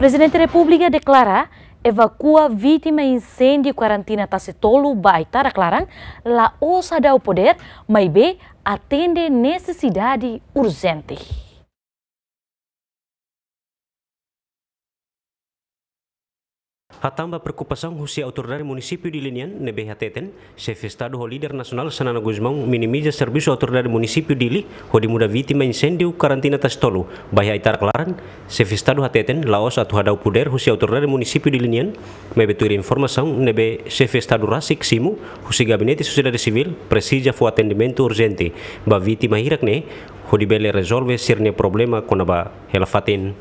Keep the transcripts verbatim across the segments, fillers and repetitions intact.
Presidente da República declara evacua vítima incêndio quarantina Tacetolo Baitara Clarang la osa dá o poder, mas B atende necessidade urgente. Hatamba preocupação husia autoridade município de Linian, nebe hateten, chefe estado ho líder nacional Sanana Guzmão minimiza serviço autoridade município de Li, ho di muda vítima incêndio karantina Tacetolo, bahaya itar Clarang, chefe estado hateten, laos atu hadau poder husia autoridade município de Linian, mebe tuir informação nebe chefe estado Rasik Simu, husi gabinete sociedade civil, precisa fu atendimento urgente, ba vítima hirak ne, ho di bele resolve sirne problema konaba helafatin.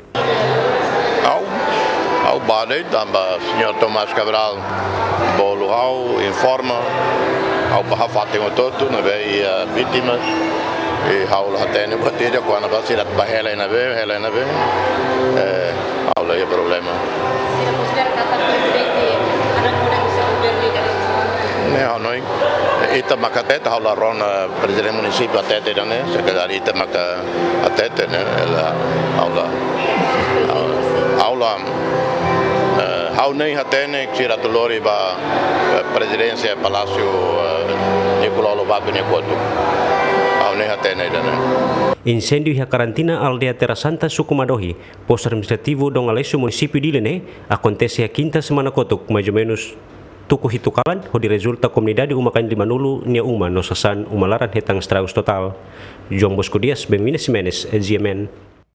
Ao Badei, também o senhor Tomás Cabral, bolo ao informa, ao Bahafatem o todo, na vez vítimas, e ao lá tem o bateria quando vai ser a barreira na vez, ela na vez, ao lá é problema. Se não considera que a presidente anak muda bisa berdiri dari Não, não. Ita makatete ao lá rona presidente município até ter né, secretário ita maka até ter né, ela ao lá, ao lá. Hau nem hatene kira tulori ba presidência Palácio Nicolau Lobato Nekoto. Hau nem hatene dana. Incêndio e a karantina aldea Terra Santa Sukumadohi, posto administrativo Dong Alessio município de Lene, acontece a quinta semana kotuk, mais ou menos tuku hitukalan, ho di resulta comunidade umakan di Manulu nia uma nosasan umalaran hetang straus total. João Bosco Dias, Bemina Simenes, G M N.